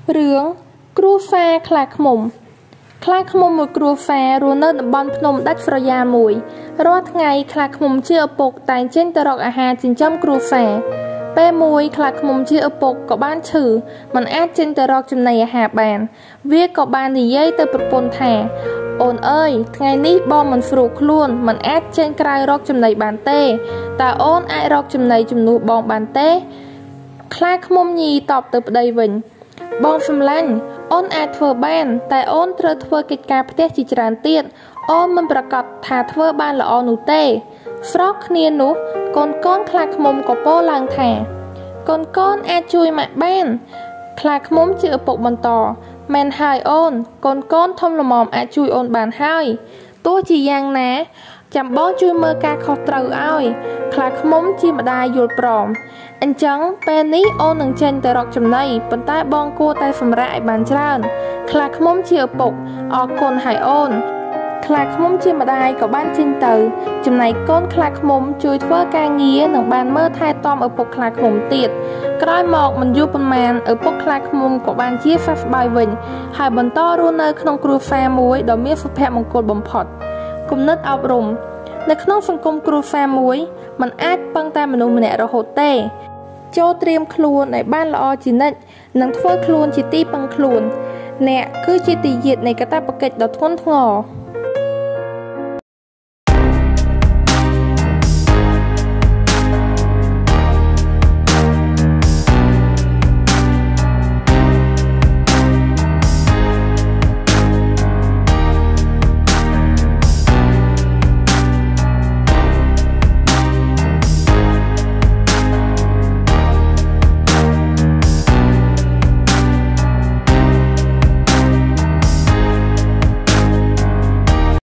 រឿងគ្រូហ្វាខ្លាឃ្មុំខ្លាឃ្មុំមួយគ្រូហ្វារស់នៅតំបន់ភ្នំដាច់ស្រយាលមួយរាល់ថ្ងៃខ្លាឃ្មុំជាឪពុកតែងចេញទៅរកអាហារចិញ្ចឹមគ្រូហ្វាពេលមួយខ្លាឃ្មុំជាឪពុកក៏បានឈឺមិនអាចចេញទៅរកចំណីអាហារបានវាក៏បាននិយាយទៅប្រពន្ធថាអូនអើយថ្ងៃនេះបងមិនស្រួលខ្លួនមិនអាចចេញក្រៅរកចំណីបានទេតើអូនអាចរកចំណីជំនួសបងបានទេខ្លាឃ្មុំញីតបទៅប្តីវិញបងសម្លាញ់អូនអាចធ្វើបានតែអូនត្រូវធ្វើកិច្ចការផ្ទះជាច្រើនទៀតអូនមិនប្រកាសថាធ្វើបានល្អនោះទេស្រោកគ្នានោះកូនខ្លាឃ្មុំក៏ពោលឡើងថាកូនអាចជួយម៉ាក់បានខ្លាឃ្មុំជាឪពុកបន្តមែនហើយអូនកូនធំល្មមអាចជួយអូនបានហើយទោះជាយ៉ាងណាចាំបងជួយមើលការខុសត្រូវឲ្យខ្លាឃ្មុំជាម្ដាយយល់ព្រមអញ្ចឹងពេលនេះអូននឹងចេញទៅរកចំណីប៉ុន្តែបងគួរតែសម្រាកឲ្យបានច្រើនខ្លាឃ្មុំជាឪពុកអរគុណហើយអូនខ្លាឃ្មុំជាម្ដាយក៏បានចេញទៅចំណែកកូនខ្លាឃ្មុំជួយធ្វើការងារនិងបានមើលថែទាំឪពុកខ្លាឃ្មុំទៀតក្រោយមកមិនយូរប៉ុន្មានឪពុកខ្លាឃ្មុំក៏បានជាសះស្បើយវិញហើយបន្តរស់នៅក្នុងគ្រួសារមួយដ៏មានសុភមង្គលបំផុតគំនិតអប់រំនៅក្នុងសង្គមគ្រួសារមួយมันអាចពឹងតែមនុស្សម្នាក់រហូតទេចូលត្រៀមខ្លួនឲ្យបានល្អជានិច្ចនិងធ្វើខ្លួនជាទីពឹងខ្លួនអ្នកគឺជាទីយាតនៃកាតព្វកិច្ចដ៏ធ្ងន់ធ្ងរ